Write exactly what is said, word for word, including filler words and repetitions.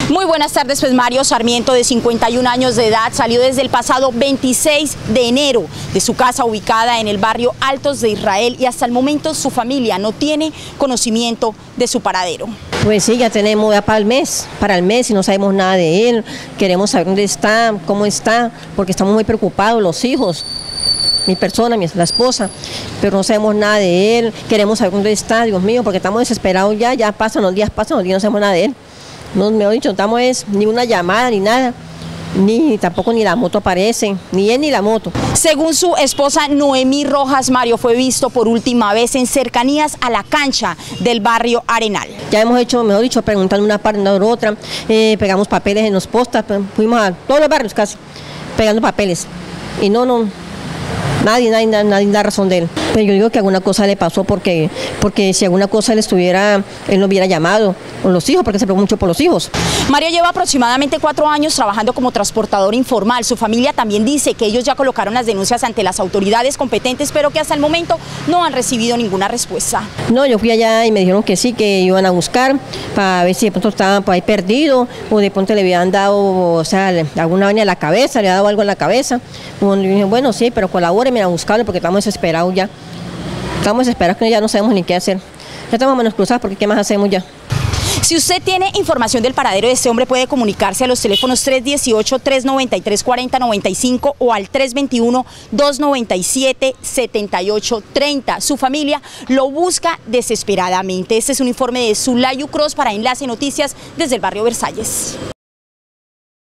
Muy buenas tardes, pues Mario Sarmiento, de cincuenta y un años de edad, salió desde el pasado veintiséis de enero de su casa ubicada en el barrio Altos de Israel y hasta el momento su familia no tiene conocimiento de su paradero. Pues sí, ya tenemos ya para el mes, para el mes y no sabemos nada de él, queremos saber dónde está, cómo está, porque estamos muy preocupados, los hijos, mi persona, mi, la esposa, pero no sabemos nada de él, queremos saber dónde está, Dios mío, porque estamos desesperados ya, ya pasan los días, pasan los días, no sabemos nada de él. No, me he dicho, no estamos es, ni una llamada, ni nada, ni tampoco ni la moto aparece, ni él ni la moto. Según su esposa Noemí Rojas, Mario fue visto por última vez en cercanías a la cancha del barrio Arenal. Ya hemos hecho, mejor dicho, preguntando una parte, una otra, eh, pegamos papeles en los postas, fuimos a todos los barrios casi, pegando papeles, y no, no, nadie, nadie, nadie, nadie da razón de él. Pero yo digo que alguna cosa le pasó porque, porque si alguna cosa le estuviera, él no hubiera llamado, o los hijos, porque se preocupa mucho por los hijos. Mario lleva aproximadamente cuatro años trabajando como transportador informal. Su familia también dice que ellos ya colocaron las denuncias ante las autoridades competentes, pero que hasta el momento no han recibido ninguna respuesta. No, yo fui allá y me dijeron que sí, que iban a buscar para ver si de pronto estaba por ahí perdido, o de pronto le habían dado, o sea, alguna vaina en la cabeza, le había dado algo en la cabeza. Bueno, yo dije, bueno, sí, pero colabórenme a buscarlo porque estamos desesperados ya. Estamos desesperados que ya no sabemos ni qué hacer. Ya estamos menos cruzados porque ¿qué más hacemos ya? Si usted tiene información del paradero de este hombre, puede comunicarse a los teléfonos tres dieciocho, tres noventa y tres, cuarenta noventa y cinco o al tres veintiuno, dos noventa y siete, setenta y ocho treinta. Su familia lo busca desesperadamente. Este es un informe de Zulayu Cross para Enlace Noticias desde el barrio Versalles.